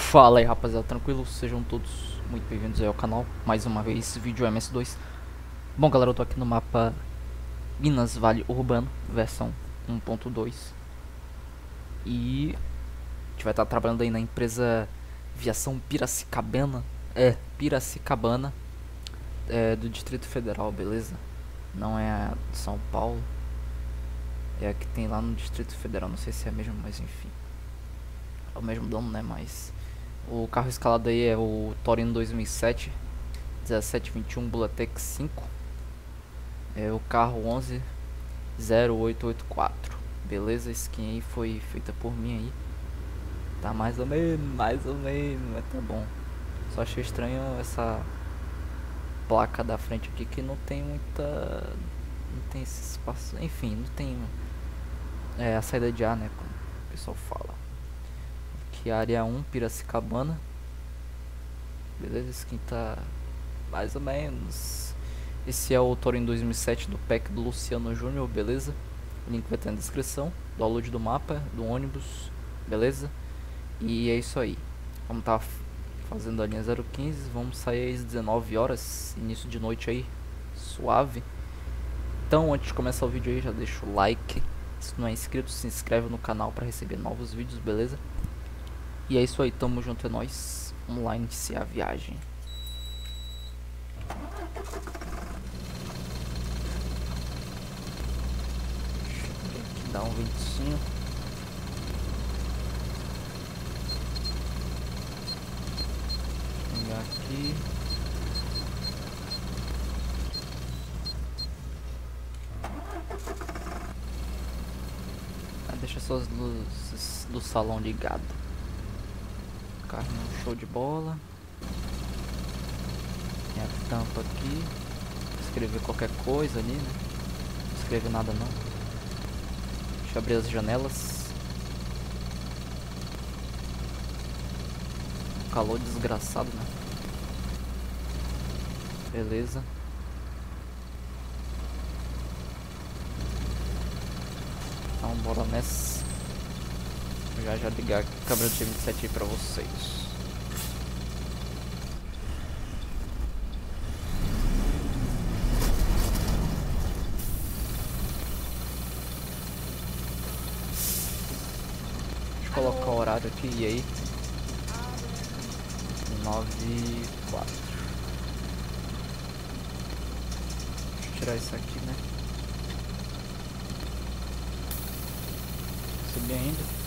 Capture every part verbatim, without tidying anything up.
Fala aí rapaziada, tranquilo? Sejam todos muito bem-vindos aí ao canal. Mais uma vez, vídeo M S dois. Bom galera, eu tô aqui no mapa Minas Vale Urbano, versão um ponto dois. E a gente vai estar trabalhando aí na empresa Viação Piracicabana. É, Piracicabana, é, do Distrito Federal, beleza? Não é a de São Paulo. É a que tem lá no Distrito Federal, não sei se é a mesma, mas enfim. É o mesmo dono, né, mas... O carro escalado aí é o Torino dois mil e sete dezessete vinte e um Bulletec cinco. É o carro onze zero oito oito quatro. Beleza, a skin aí foi feita por mim aí. Tá mais ou menos, mais ou menos, mas tá bom. Só achei estranho essa placa da frente aqui que não tem muita... Não tem esse espaço, enfim, não tem é, a saída de ar, né, como o pessoal fala. Aqui área um, Piracicabana. Beleza, skin tá mais ou menos. Esse é o Torino dois mil e sete do pack do Luciano Júnior, beleza? O link vai estar na descrição. Download do mapa, do ônibus, beleza? E é isso aí. Vamos tá fazendo a linha zero quinze. Vamos sair às dezenove horas, início de noite aí, suave. Então, antes de começar o vídeo aí, já deixa o like. Se não é inscrito, se inscreve no canal para receber novos vídeos, beleza? E é isso aí, tamo junto, é nóis. Vamos lá iniciar a viagem. Aqui dá um ventinho. Chegar aqui. Ah, deixa só as luzes do salão ligado. Carrinho show de bola. Tem a tampa aqui. Escrever qualquer coisa ali, né? Não escrever nada não. Deixa eu abrir as janelas. Um calor desgraçado, né? Beleza. Então bora nessa. Já já ligar a câmera do G vinte e sete aí pra vocês. Deixa eu colocar o horário aqui, e aí? nove e quatro. Deixa eu tirar isso aqui, né? Subir ainda.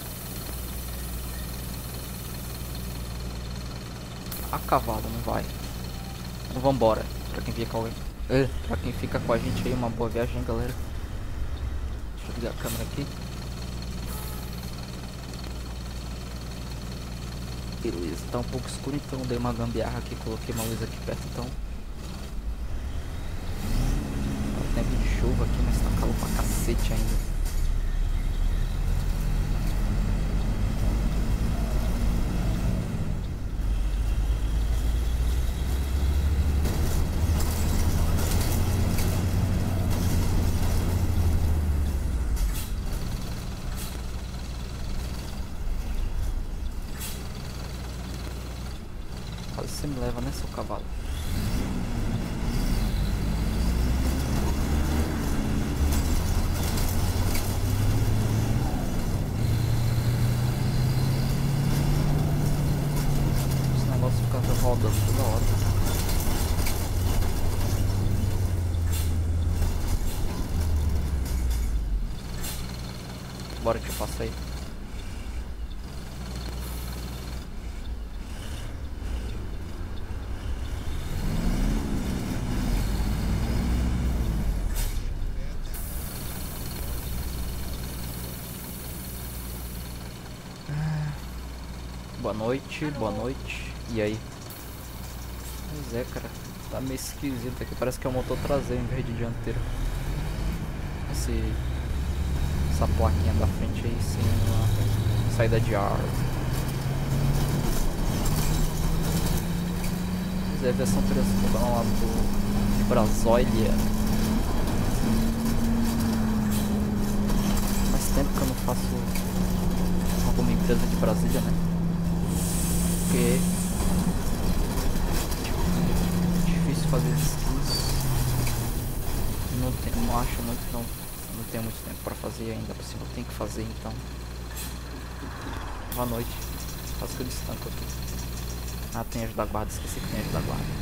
A cavalo, não vai. Então vambora. Pra quem fica com, uh, pra quem fica com a gente aí, uma boa viagem, galera. Deixa eu ligar a câmera aqui. Beleza, tá um pouco escuro, então dei uma gambiarra aqui, coloquei uma luz aqui perto, então. Tá tempo de chuva aqui, mas tá calor pra cacete ainda. Você me leva, né, seu cavalo? Esse negócio fica rodando toda hora. Bora que eu passo aí. Boa noite, boa noite. E aí? Pois é, cara. Tá meio esquisito aqui. Parece que é o motor traseiro em vez de dianteiro. Esse... Essa plaquinha da frente aí sem uma saída de ar. Pois é, a versão Piracicabana lá do... de Brasília. Faz tempo que eu não faço alguma empresa de Brasília, né? porque tipo, difícil fazer skins. Não, tem, não acho muito, não, não tenho muito tempo pra fazer ainda, por cima eu tenho que fazer, então. Boa noite. Quase que eu destanco aqui. Ah, tem ajuda da guarda, esqueci que tem ajuda da guarda.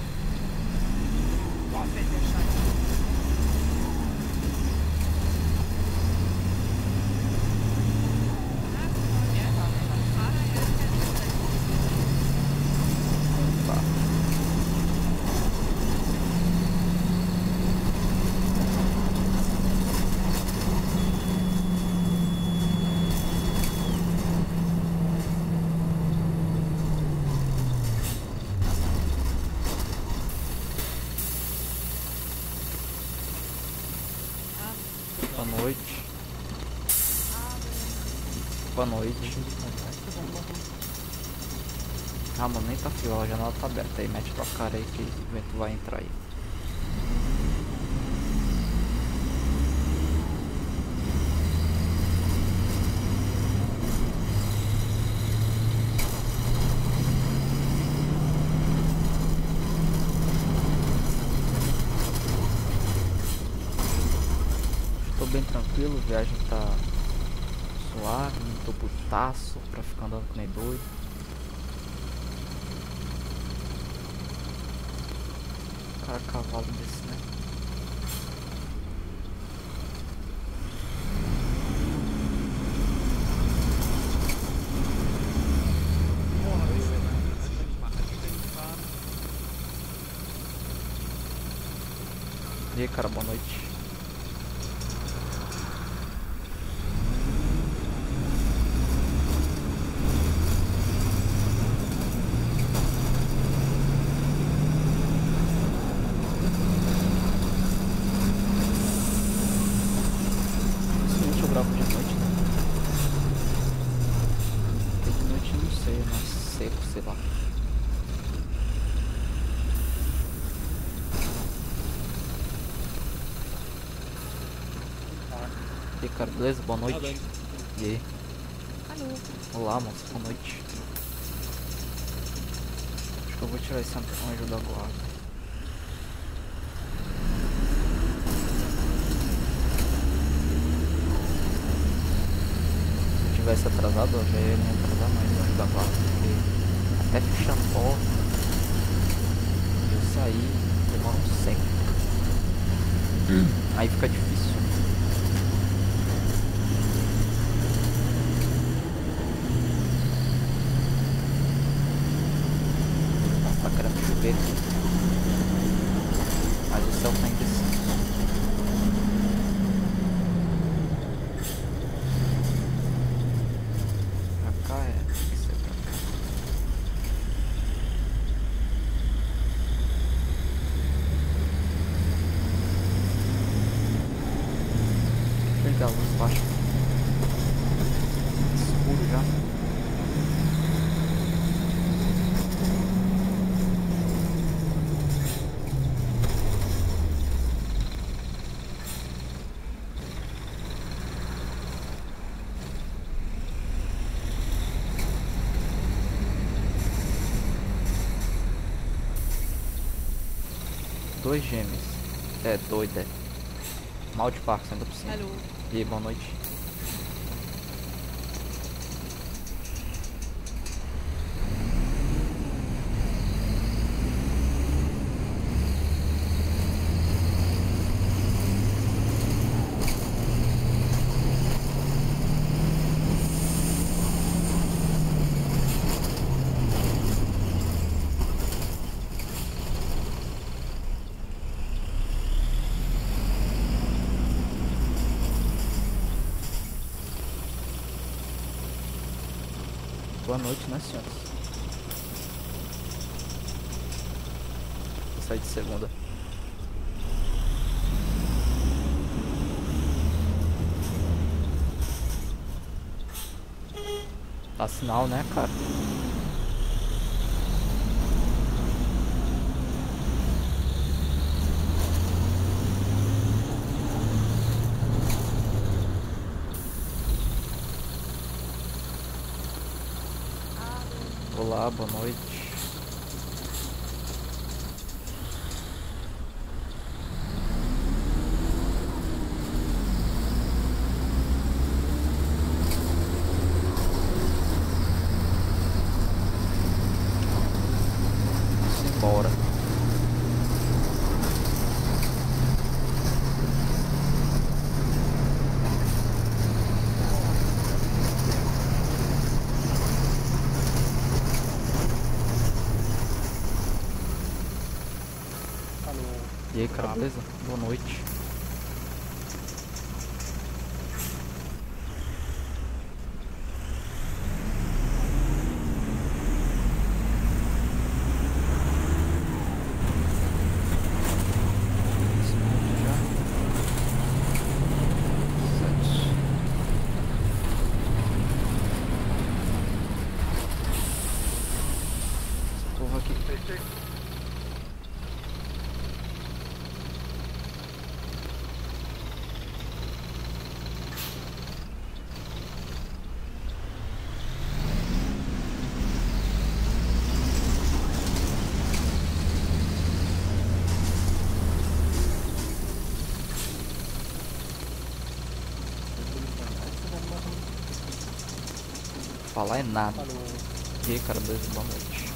Boa noite. Boa noite. Ah, mano, nem tá frio, a janela tá aberta aí, mete tua cara aí que o vento vai entrar aí. Estou bem tranquilo, a viagem tá suave, não tô putaço pra ficar andando com nem doido. Cara, cavalo desse, né? E aí, cara, boa noite. Sei lá. E aí, cara, beleza? Boa noite. E aí? Olá, moça, boa noite. Acho que eu vou tirar esse anjo da guarda. Se eu tivesse atrasado, eu já ia me atrasar mais no anjo da guarda, porque até fechar a porta e eu sair demora um século. Hum. Aí fica difícil. Nossa, tá querendo chover aqui. Mas o céu tá indeciso. Pra cá é. Isso é pra cá. Pegar a luz baixa. Escuro já. Dois gêmeos. É doido, é. Mal de parque, ainda por cima. Alô. E aí, boa noite. Boa noite, né, senhoras? Vou sair de segunda. Tá sinal, né, cara? Olá, boa noite. Simbora. E aí, cara, beleza? Boa noite. Esse minuto já. Sete. Esse povo aqui. Falar é nada. Falou. E aí, cara, beleza? Boa noite.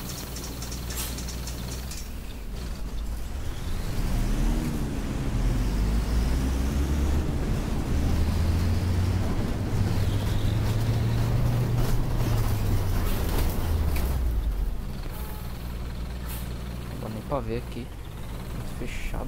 Não dá nem pra ver aqui. Muito fechado.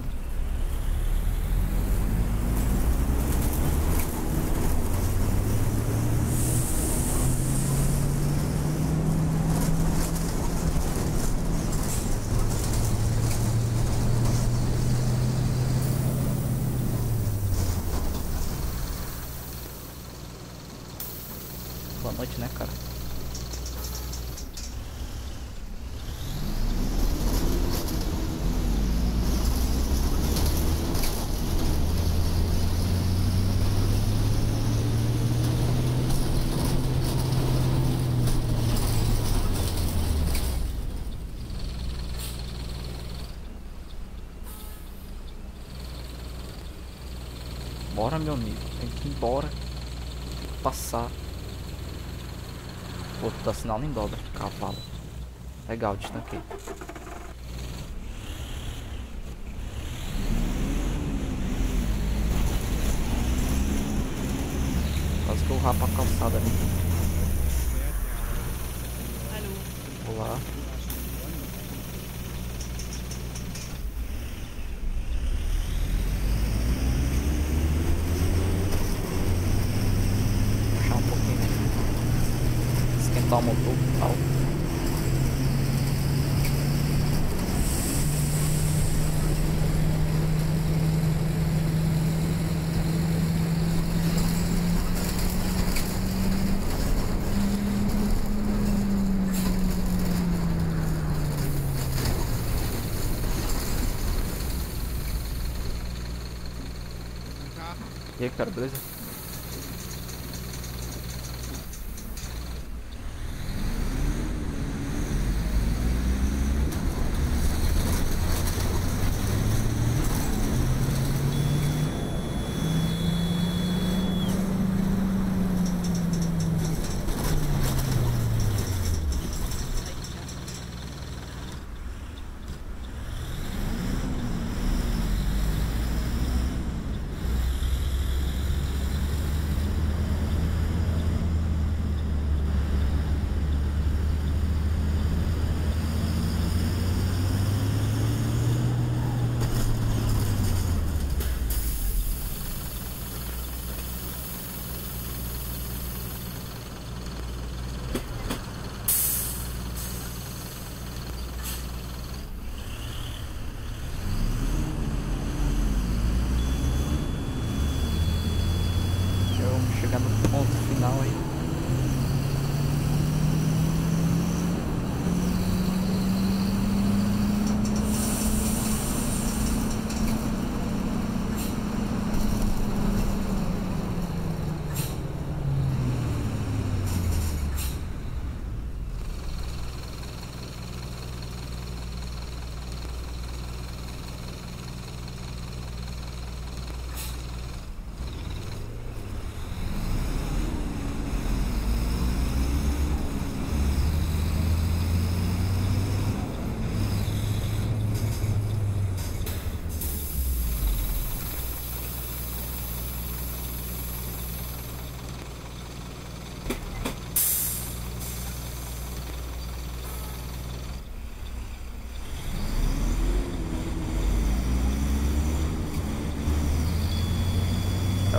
Boa noite, né, cara? Bora, meu amigo. Tem que ir embora. Tem que passar. O outro dá sinal nem dobra. Cavalo. Legal, destanquei. Quase que eu rapo a calçada ali. Olá. Puxar um pouquinho. Esquentar o motor e tal. E aí, cara, beleza?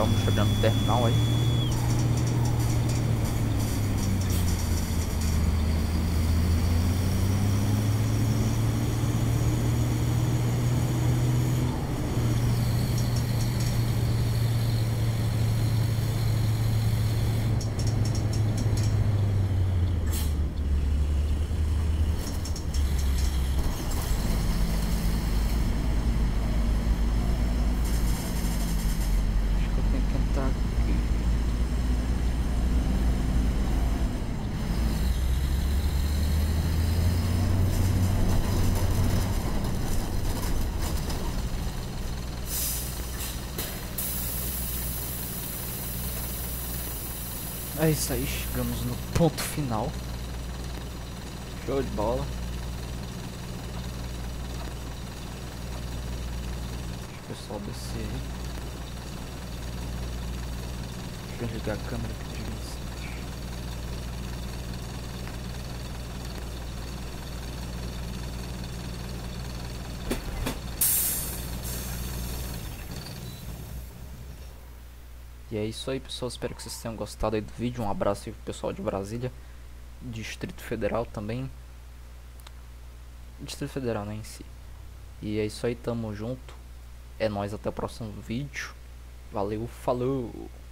Estamos chegando no terminal aí. É isso aí, chegamos no ponto final. Show de bola. Deixa o pessoal descer aí. Deixa eu ligar a câmera aqui de vez. E é isso aí, pessoal, espero que vocês tenham gostado aí do vídeo. Um abraço aí pro pessoal de Brasília, Distrito Federal também. Distrito Federal, né, em si. E é isso aí, tamo junto. É nóis, até o próximo vídeo. Valeu, falou!